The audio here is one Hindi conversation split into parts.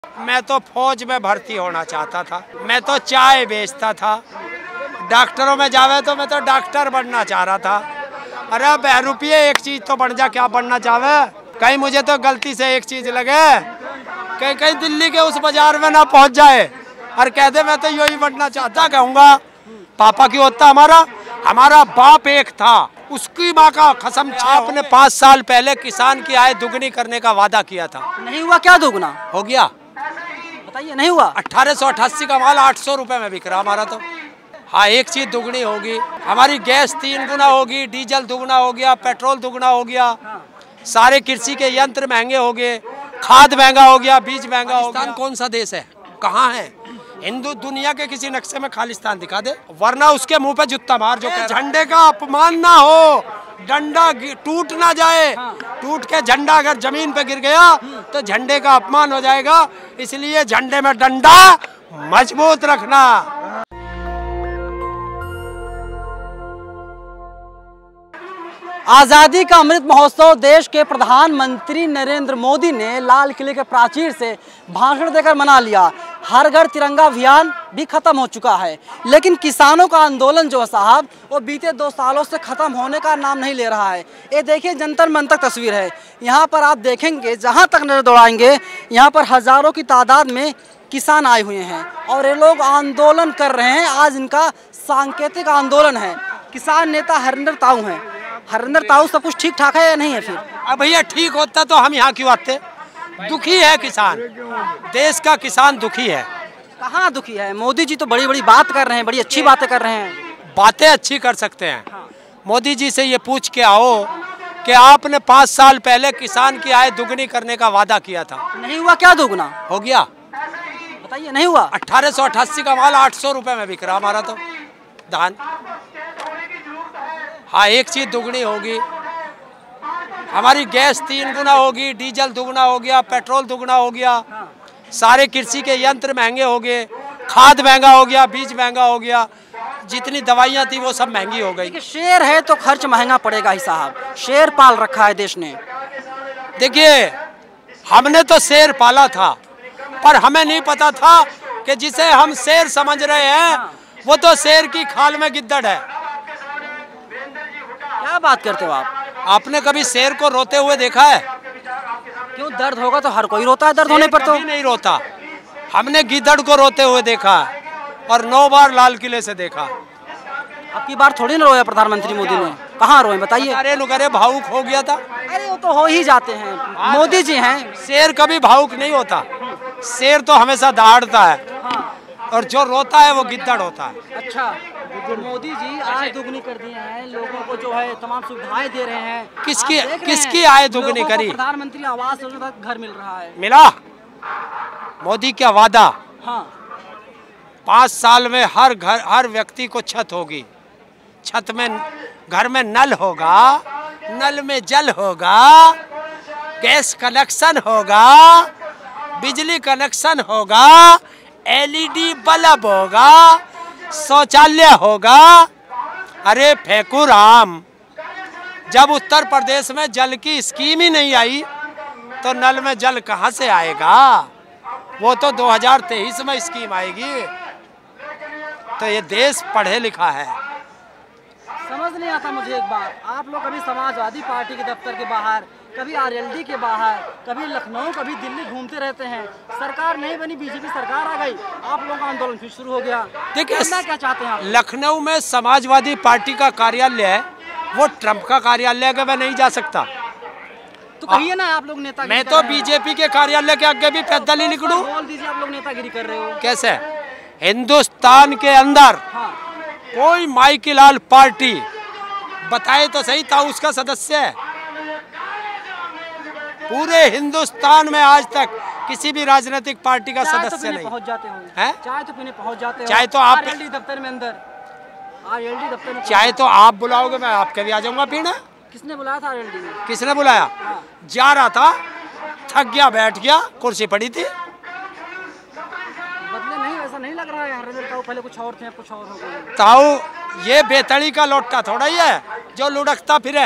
मैं तो फौज में भर्ती होना चाहता था। मैं तो चाय बेचता था। डॉक्टरों में जावे तो मैं तो डॉक्टर बनना चाह रहा था। अरे बहरूपिये एक चीज तो बन जा, क्या बनना चाहे। कहीं मुझे तो गलती से एक चीज लगे, कहीं कहीं दिल्ली के उस बाजार में ना पहुंच जाए और कह दे मैं तो यही बनना चाहता। कहूँगा पापा क्यों होता, हमारा बाप एक था, उसकी माँ का कसम। आपने 5 साल पहले किसान की आय दुगनी करने का वादा किया था, नहीं हुआ। क्या दुगना हो गया? बताइए। नहीं हुआ। 1888 का माल 800 रुपए में बिक रहा हमारा तो। हाँ, एक चीज दुगनी होगी, हमारी गैस 3 गुना होगी, डीजल दुगना हो गया, पेट्रोल दुगना हो गया, सारे कृषि के यंत्र महंगे हो गए, खाद महंगा हो गया, बीज महंगा हो गया। कौन सा देश है, कहाँ है? हिंदू दुनिया के किसी नक्शे में खालिस्तान दिखा दे, वरना उसके मुंह पे जूता मार। जो झंडे का अपमान ना हो, डंडा टूट ना जाए, टूट के झंडा अगर जमीन पे गिर गया तो झंडे का अपमान हो जाएगा। इसलिए झंडे में डंडा मजबूत रखना। आज़ादी का अमृत महोत्सव देश के प्रधानमंत्री नरेंद्र मोदी ने लाल किले के प्राचीर से भाषण देकर मना लिया। हर घर तिरंगा अभियान भी खत्म हो चुका है, लेकिन किसानों का आंदोलन जो है साहब, वो बीते 2 सालों से खत्म होने का नाम नहीं ले रहा है। ये देखिए जंतर मंतर तस्वीर है। यहाँ पर आप देखेंगे, जहाँ तक नजर दौड़ाएंगे, यहाँ पर हजारों की तादाद में किसान आए हुए हैं और ये लोग आंदोलन कर रहे हैं। आज इनका सांकेतिक आंदोलन है। किसान नेता हरिंदर ताऊ हैं। हरिंदर ताऊ, सब कुछ ठीक ठाक है या नहीं है? फिर अब भैया ठीक होता तो हम यहाँ क्यों आते? दुखी है किसान, देश का किसान दुखी है। कहाँ दुखी है? मोदी जी तो बड़ी बड़ी बात कर रहे हैं, बड़ी अच्छी बातें कर रहे हैं। बातें अच्छी कर सकते हैं। मोदी जी से ये पूछ के आओ कि आपने 5 साल पहले किसान की आय दुगनी करने का वादा किया था, नहीं हुआ। क्या दुगना हो गया? बताइए। नहीं हुआ। 1888 का माल 800 रुपए में बिक रहा हमारा तो धान। हाँ, एक चीज दुगनी होगी, हमारी गैस 3 गुना होगी, डीजल दुगना हो गया, पेट्रोल दुगना हो गया, सारे कृषि के यंत्र महंगे हो गए, खाद महंगा हो गया, बीज महंगा हो गया, जितनी दवाइयाँ थी वो सब महंगी हो गई। शेर है तो खर्च महंगा पड़ेगा ही साहब। शेर पाल रखा है देश ने। देखिए, हमने तो शेर पाला था, पर हमें नहीं पता था कि जिसे हम शेर समझ रहे हैं वो तो शेर की खाल में गिद्दड़ है। क्या बात करते हो आप? आपने कभी शेर को रोते हुए देखा है? क्यों, दर्द होगा तो हर कोई रोता है, दर्द होने पर तो नहीं रोता। हमने गिद्दड़ को रोते हुए देखा और 9 बार लाल किले से देखा। अब की बार थोड़ी ना रोया प्रधानमंत्री मोदी ने। कहाँ रोए बताइए? अरे भावुक हो गया था। अरे वो तो हो ही जाते हैं, मोदी जी हैं। शेर कभी भावुक नहीं होता, शेर तो हमेशा दहाड़ता है। और जो रोता है वो गिद्दड़ होता है। अच्छा, मोदी जी आय दुगनी कर दिए हैं, लोगों को जो है तमाम सुविधाएं दे रहे हैं। किसकी आय दुगनी करी? प्रधानमंत्री आवास योजना तक घर मिल रहा है। मिला? मोदी क्या वादा? हाँ। 5 साल में हर व्यक्ति को छत होगी, छत में घर में नल होगा, नल में जल होगा, गैस कनेक्शन होगा, बिजली कनेक्शन होगा, LED बल्ब होगा, शौचालय होगा। अरे फेंकू राम, जब उत्तर प्रदेश में जल की स्कीम ही नहीं आई तो नल में जल कहाँ से आएगा? वो तो 2023 में स्कीम आएगी। तो ये देश पढ़े लिखा है। समझ नहीं आता मुझे एक बात, आप लोग कभी समाजवादी पार्टी के दफ्तर के बाहर, कभी RLD के बाहर, कभी लखनऊ, कभी दिल्ली घूमते रहते हैं। सरकार नहीं बनी, बीजेपी सरकार आ गई, आप लोगों का आंदोलन फिर शुरू हो गया। देखिए, क्या चाहते हैं आप? लखनऊ में समाजवादी पार्टी का कार्यालय है, वो ट्रंप का कार्यालय है, मैं नहीं जा सकता। तो कहिए ना आप लोग नेता। मैं तो बीजेपी के कार्यालय के आगे भी पैदल ही निकलूं। बोल दीजिए, आप लोग नेतागिरी कर रहे हो। कैसे? हिंदुस्तान के अंदर कोई माई की लाल पार्टी बताए तो सही था उसका सदस्य है। पूरे हिंदुस्तान में आज तक किसी भी राजनीतिक पार्टी का सदस्य नहीं। पहुंच जाते हो? चाय तो पीने पहुंच जाते हो? चाहे तो आप RLD दफ्तर में अंदर, RLD दफ्तर में। चाहे तो आप बुलाओगे, मैं आपके भी आ जाऊंगा पीने। किसने बुलाया था RLD में? किसने बुलाया? जा रहा था, थक गया, बैठ गया, कुर्सी पड़ी थी। बदले नहीं, ऐसा नहीं लग रहा है। हरिंदर ताऊ पहले कुछ और थे, कुछ और हो गए। ताऊ ये बेतड़ी का लोटा थोड़ा ही है जो लुढ़कता फिरे।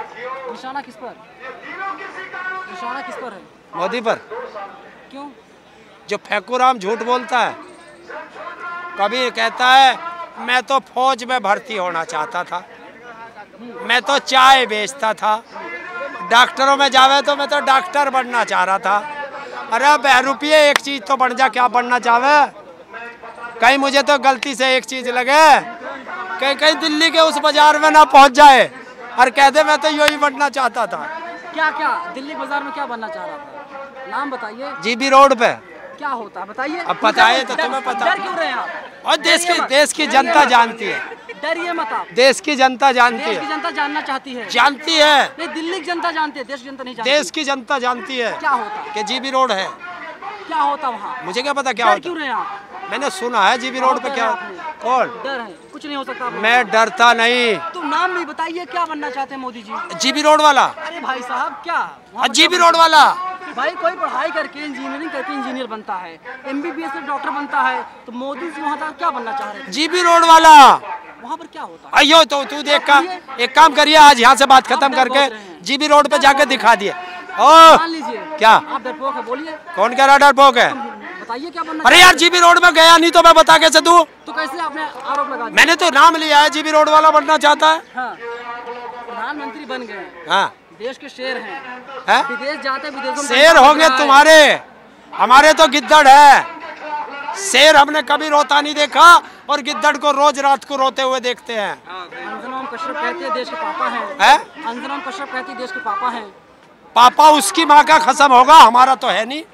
निशाना किस पर? निशाना किस पर है? मोदी पर। क्यों? जो फेंकूराम झूठ बोलता है, कभी कहता है मैं तो फौज में भर्ती होना चाहता था, मैं तो चाय बेचता था, डॉक्टरों में जावे तो मैं तो डॉक्टर बनना चाह रहा था। अरे बहरूपिये एक चीज तो बन जा, क्या बनना चाहे? कहीं मुझे तो गलती से एक चीज लगे, कहीं कहीं दिल्ली के उस बाजार में ना पहुंच जाए और कह दे मैं तो यही बनना चाहता था। क्या क्या दिल्ली बाजार में क्या बनना चाह रहा था? नाम बताइए। जीबी रोड पे क्या होता है बताइए। अब बताइए तो तुम्हें पता। डर क्यों रहे हैं आप? और देश की जनता जानती है, डरिए मत आप। देश की जनता जानती देश की है, जनता जानना चाहती है। जानती है। नहीं, दिल्ली की जनता जानती है, देश की जनता नहीं जानती। देश की जनता जानती है क्या होता है? कि जीबी रोड है। क्या होता वहाँ? मुझे क्या पता क्या डर होता। क्यों रहे हैं आप? मैंने सुना है जीबी रोड पे क्या। कौन? डर है, कुछ नहीं हो सकता आप लोगों मैं डरता नहीं। को। तो नाम भी बताइए, क्या बनना चाहते हैं मोदी जी? जीबी रोड वाला। अरे भाई साहब क्या वहाँ पर जीबी क्या रोड वाला। भाई कोई पढ़ाई करके इंजीनियरिंग करके इंजीनियर बनता है, MBBS से डॉक्टर बनता है, तो मोदी जी वहाँ तक क्या बनना चाह रहे थे? जीबी रोड वाला। वहाँ पर क्या होता है? अयो तो तू देख का एक काम करिए, आज यहाँ से बात खत्म करके जीबी रोड पे जाके दिखा दिए। ओ मान लीजिए क्या आप डरपोक है, बोलिए कौन कह रहा डरपोक है? बताइए क्या बनना। अरे यार जीबी रोड में गया नहीं तो मैं बता कैसे दूं? तो कैसे आपने आरोप लगा दिया? मैंने तो नाम लिया है, जीबी रोड वाला बनना चाहता है। हाँ, प्रधानमंत्री बन गए, हाँ देश के शेर हैं, है? विदेश जाते विदेशों में शेर होंगे तुम्हारे, हमारे तो गिद्दड़ है। शेर हमने कभी रोता नहीं देखा और गिद्दड़ को रोज रात को रोते हुए देखते हैं। अंजना कश्यप कहती है देश के पापा हैं। अंजना कश्यप कहती है देश के पापा हैं। पापा उसकी माँ का कसम होगा, हमारा तो है नहीं।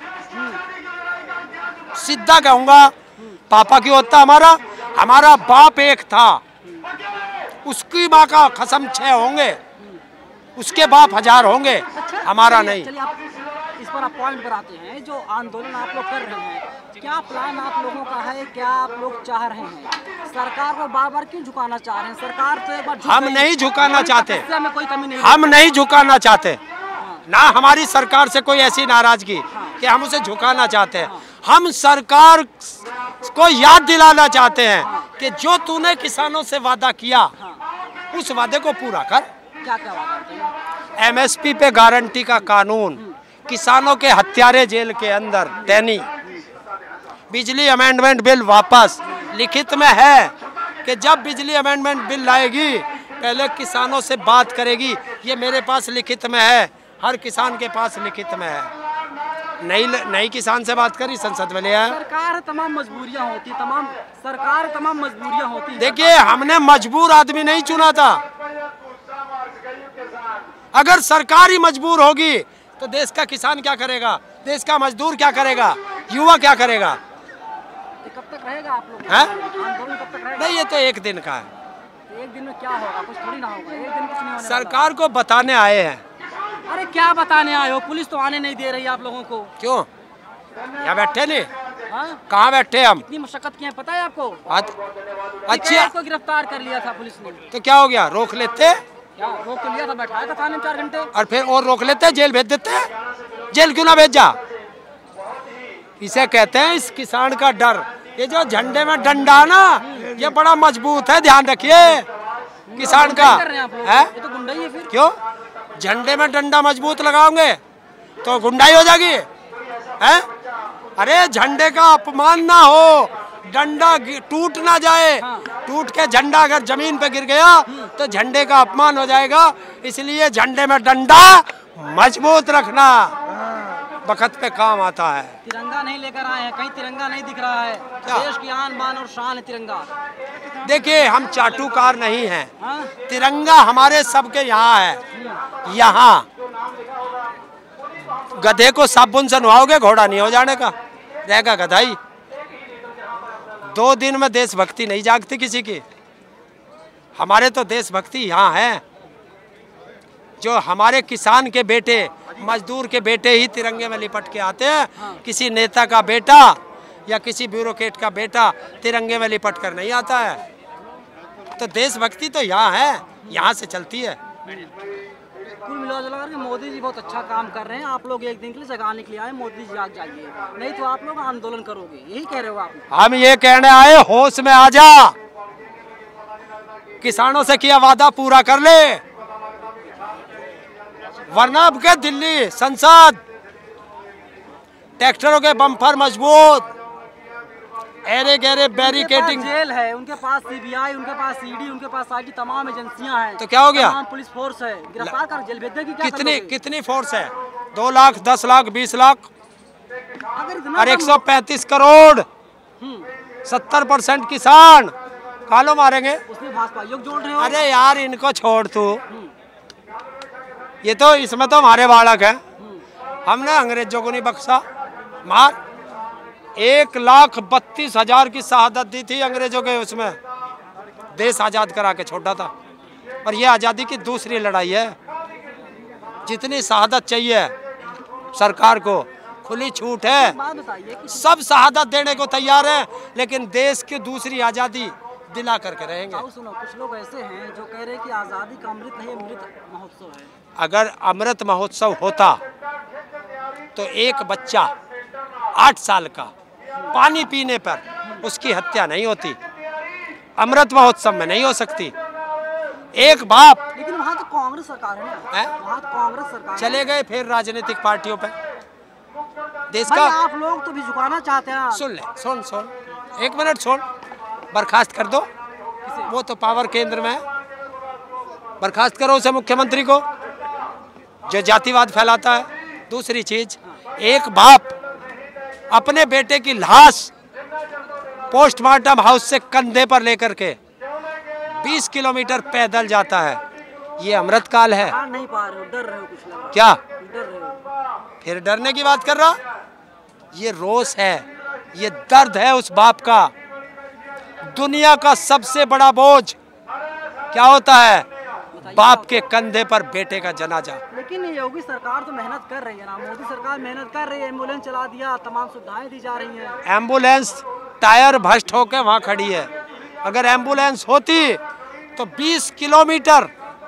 सीधा कहूंगा, पापा क्यों होता हमारा? हमारा बाप एक था, उसकी माँ का कसम 6 होंगे, उसके बाप 1000 होंगे, हमारा नहीं। चलिए आप इस पर आप पॉइंट पर आते हैं। जो आंदोलन आप लोग कर रहे हैं, क्या प्लान आप लोगों का है? क्या आप लोग चाह रहे हैं? सरकार को बार बार क्यों झुकाना चाह रहे हैं? सरकार तो एक बार हम नहीं झुकाना चाहते, में कोई कमी नहीं, हम नहीं झुकाना चाहते ना। हमारी सरकार से कोई ऐसी नाराजगी कि हम उसे झुकाना चाहते हैं। हम सरकार को याद दिलाना चाहते हैं कि जो तूने किसानों से वादा किया उस वादे को पूरा कर। क्या क्या वादा करते हैं? MSP पे गारंटी का कानून, किसानों के हत्यारे जेल के अंदर तैनी, बिजली अमेंडमेंट बिल वापस। लिखित में है कि जब बिजली अमेंडमेंट बिल लाएगी पहले किसानों से बात करेगी। ये मेरे पास लिखित में है, हर किसान के पास लिखित में है। नई किसान से बात करी, संसद में ले आया। सरकार तमाम मजबूरियां होती, तमाम मजबूरियां होती। देखिए हमने मजबूर आदमी नहीं चुना था। अगर सरकार ही मजबूर होगी तो देश का किसान क्या करेगा? देश का मजदूर क्या करेगा? युवा क्या करेगा? कब तक रहेगा आप लोग? आंदोलन कब तक रहेगा? नहीं, ये तो एक दिन का है। एक दिन में क्या होगा? कुछ थोड़ी ना होगा, एक दिन कुछ नहीं होने सरकार को बताने आए हैं। अरे क्या बताने आए हो? पुलिस तो आने नहीं दे रही आप लोगों को। क्यों? यहाँ बैठे नहीं? हाँ? कहाँ बैठे हम? इतनी मशक्कत की है, पता है आपको? अच्छी। आपको गिरफ्तार कर लिया था पुलिस ने। तो क्या हो गया? रोक लेते? क्या रोक तो लिया था, बैठाया था थाने में 4 घंटे। और फिर और रोक लेते, जेल भेज देते। जेल क्यों ना भेजा? इसे कहते हैं इस किसान का डर। ये जो झंडे में डंडा ना, ये बड़ा मजबूत है, ध्यान रखिए किसान का है। ये तो गुंडा ही है फिर। क्यों? झंडे में डंडा मजबूत लगाओगे तो गुंडाई हो जाएगी है? अरे झंडे का अपमान ना हो, डंडा टूट ना जाए। टूट के झंडा अगर जमीन पे गिर गया तो झंडे का अपमान हो जाएगा। इसलिए झंडे में डंडा मजबूत रखना वक्त पे काम आता है। तिरंगा नहीं लेकर आए हैं, कहीं तिरंगा नहीं दिख रहा है। देश की आन बान और शान है तिरंगा। देखिए हम चाटुकार नहीं हैं। हाँ? तिरंगा हमारे सबके यहाँ है। यहाँ गधे को साबुन से नहाओगे, घोड़ा नहीं हो जाने का, रहेगा गधाई। 2 दिन में देशभक्ति नहीं जागती किसी की। हमारे तो देशभक्ति यहाँ है। जो हमारे किसान के बेटे, मजदूर के बेटे ही तिरंगे में लिपट के आते हैं। किसी नेता का बेटा या किसी ब्यूरोक्रेट का बेटा तिरंगे में लिपट कर नहीं आता है। तो देशभक्ति तो यहाँ है, यहाँ से चलती है। कुल मिलाजुला के मोदी जी बहुत अच्छा काम कर रहे हैं। आप लोग एक दिन के लिए जगाने के लिए आए, मोदी जी जाग जाइए, नहीं तो आप लोग आंदोलन करोगे, यही कह रहे हो आप? हम ये कहने आए, होश में आ जा, किसानों से किया वादा पूरा कर ले, वरना अब के दिल्ली संसद ट्रैक्टरों के बम्पर मजबूत, एरे गहरे बैरिकेडिंग। जेल है, उनके पास सीबीआई, उनके पास ईडी, उनके पास आईटी, तमाम एजेंसियां हैं। तो क्या हो गया? तमाम पुलिस फोर्स है, गिरफ्तार कर जेल भेज देगी। क्या कितनी फोर्स है? 2 लाख, 10 लाख, 20 लाख और 135 करोड़, 70% किसान कालो मारेंगे। उसमें भाजपा योग जोड़ रहे हो। अरे यार इनको छोड़ तू, ये तो इसमें तो हमारे बालक है। हमने अंग्रेजों को नहीं बख्शा। मार 1,32,000 की शहादत दी थी अंग्रेजों के, उसमें देश आज़ाद करा के छोड़ा था। और ये आज़ादी की दूसरी लड़ाई है। जितनी शहादत चाहिए सरकार को खुली छूट है, सब शहादत देने को तैयार है, लेकिन देश की दूसरी आज़ादी दिला करके रहेंगे। सुनो, कुछ लोग ऐसे हैं जो कह रहे हैं कि आज़ादी का अमृत नहीं, अमृत महोत्सव है। अगर अमृत महोत्सव होता तो एक बच्चा 8 साल का पानी पीने पर उसकी हत्या नहीं होती, अमृत महोत्सव में नहीं हो सकती। एक बाप, लेकिन वहाँ तो कांग्रेस सरकार है ना, वहाँ तो कांग्रेस सरकार चले गए फिर राजनीतिक पार्टियों पे। देश भाई का आप लोग तो भी झुकाना चाहते हैं। सुन ले, सुन 1 मिनट सुन। बर्खास्त कर दो, वो तो पावर केंद्र में है। बर्खास्त करो उसे, मुख्यमंत्री को, जो जातिवाद फैलाता है। दूसरी चीज, एक बाप अपने बेटे की लाश पोस्टमार्टम हाउस से कंधे पर लेकर के 20 किलोमीटर पैदल जाता है, ये अमृत काल है। नहीं पा रहे हो, डर रहे हो कुछ लग रहा है। क्या डर रहे हो? फिर डरने की बात कर रहा? ये रोष है, ये दर्द है उस बाप का। दुनिया का सबसे बड़ा बोझ क्या होता है? बाप के कंधे पर बेटे का जनाजा। लेकिन योगी सरकार तो मेहनत कर रही है ना, मोदी सरकार मेहनत कर रही है, एम्बुलेंस चला दिया, तमाम सुविधाएं दी जा रही हैं। एम्बुलेंस टायर भ्रष्ट होकर वहाँ खड़ी है। अगर एम्बुलेंस होती तो 20 किलोमीटर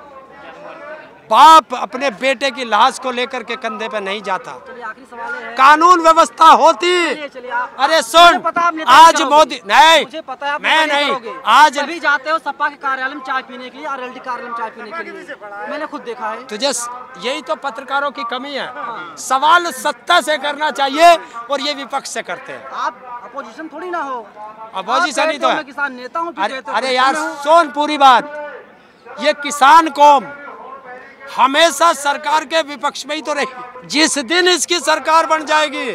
बाप अपने बेटे की लाश को लेकर के कंधे पे नहीं जाता। आखिरी सवाल है, कानून व्यवस्था होती। अरे सुन, आज मोदी नहीं, मुझे पता है मैं नहीं, आज अभी जाते हो सपा के कार्यालय में चाय पीने के लिए, आरएलडी कार्यालय में चाय पीने के लिए, मैंने खुद देखा है। तुझे यही तो पत्रकारों की कमी है। सवाल सत्ता से करना चाहिए और ये विपक्ष से करते हैं। आप अपोजिशन थोड़ी ना हो। अपोजिशन ही तो है। किसान नेता हूँ। अरे यार सुन पूरी बात, ये किसान कौम हमेशा सरकार के विपक्ष में ही तो रही। जिस दिन इसकी सरकार बन जाएगी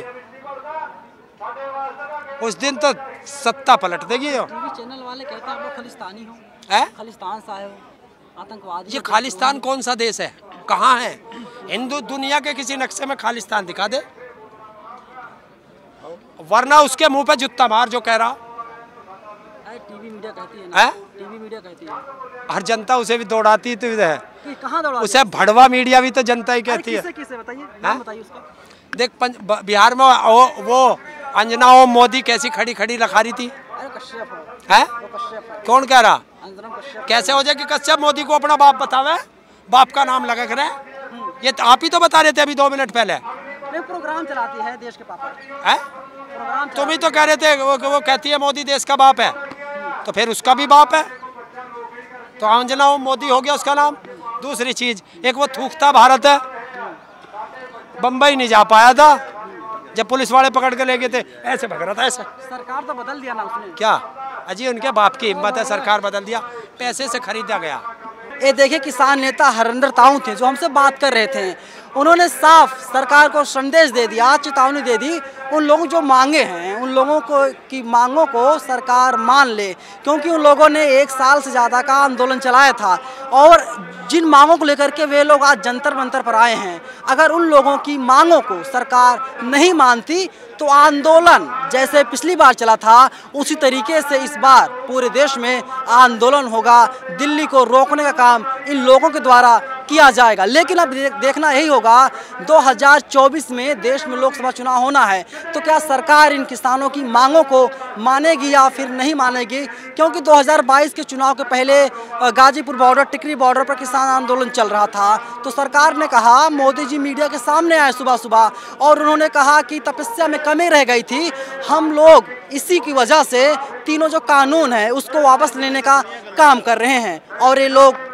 उस दिन तो सत्ता पलट देगी। टीवी चैनल वाले कहते हैं आप लोग खालिस्तानी हो, खालिस्तान से आए हो, आतंकवादी। ये खालिस्तान कौन सा देश है? कहाँ है? हिंदू दुनिया के किसी नक्शे में खालिस्तान दिखा दे, वरना उसके मुंह पे जूता मार जो कह रहा। टीवी मीडिया कहती है ना, टीवी मीडिया कहती है, हर जनता उसे भी दौड़ाती तो है। कहाँ दौड़ा? उसे भड़वा मीडिया भी तो जनता ही कहती है। किसे बताइए, नाम बताइए उसका। देख बिहार में वो अंजना ओम मोदी कैसी खड़ी खड़ी रखा रही थी। अरे कश्यप है, कौन कह रहा? कश्यप। कैसे हो जाए कि कश्यप मोदी को अपना बाप बतावे? बाप का नाम लगा करे, ये तो आप ही तो बता रहे थे अभी 2 मिनट पहले। प्रोग्राम चलाती है देश के पापा है, तुम ही तो कह रहे थे वो कहती है मोदी देश का बाप है, तो फिर उसका भी बाप है, तो अंजना ओम मोदी हो गया उसका नाम। दूसरी चीज, एक वो थूकता भारत है, बम्बई नहीं जा पाया था, जब पुलिस वाले पकड़ के ले गए थे ऐसे भग रहा था ऐसे। सरकार तो बदल दिया ना उसने। क्या अजी उनके बाप की हिम्मत है, सरकार बदल दिया, पैसे से खरीदा गया। ये देखिए किसान नेता हरिंदर ताऊ थे जो हमसे बात कर रहे थे, उन्होंने साफ सरकार को संदेश दे दिया, चेतावनी दे दी, उन लोगों जो मांगे हैं उन लोगों को की मांगों को सरकार मान ले, क्योंकि उन लोगों ने 1 साल से ज़्यादा का आंदोलन चलाया था और जिन मांगों को लेकर के वे लोग आज जंतर मंतर पर आए हैं। अगर उन लोगों की मांगों को सरकार नहीं मानती तो आंदोलन जैसे पिछली बार चला था उसी तरीके से इस बार पूरे देश में आंदोलन होगा। दिल्ली को रोकने का काम इन लोगों के द्वारा किया जाएगा। लेकिन अब देखना यही होगा 2024 में देश में लोकसभा चुनाव होना है, तो क्या सरकार इन किसानों की मांगों को मानेगी या फिर नहीं मानेगी, क्योंकि 2022 के चुनाव के पहले गाजीपुर बॉर्डर, टिकरी बॉर्डर पर किसान आंदोलन चल रहा था, तो सरकार ने कहा, मोदी जी मीडिया के सामने आए सुबह सुबह और उन्होंने कहा कि तपस्या में कमी रह गई थी, हम लोग इसी की वजह से तीनों जो कानून है उसको वापस लेने का काम कर रहे हैं और ये लोग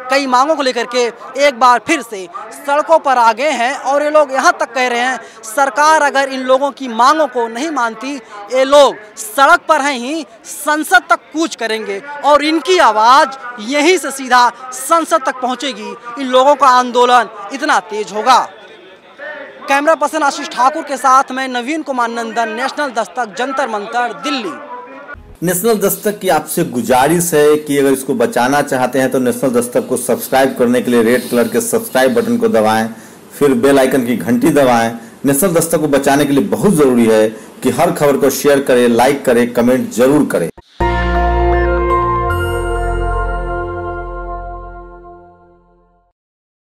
कई मांगों को लेकर के एक बार फिर से सड़कों पर आ गए हैं और ये लोग यहाँ तक कह रहे हैं सरकार अगर इन लोगों की मांगों को नहीं मानती, ये लोग सड़क पर हैं ही संसद तक कूच करेंगे और इनकी आवाज़ यहीं से सीधा संसद तक पहुँचेगी। इन लोगों का आंदोलन इतना तेज होगा। कैमरा पर्सन आशीष ठाकुर के साथ मैं नवीन कुमार नंदन, नेशनल दस्तक, जंतर मंतर, दिल्ली। नेशनल दस्तक की आपसे गुजारिश है कि अगर इसको बचाना चाहते हैं तो नेशनल दस्तक को सब्सक्राइब करने के लिए रेड कलर के सब्सक्राइब बटन को दबाएं, फिर बेल आइकन की घंटी दबाएं। नेशनल दस्तक को बचाने के लिए बहुत जरूरी है कि हर खबर को शेयर करें, लाइक करें, कमेंट जरूर करें।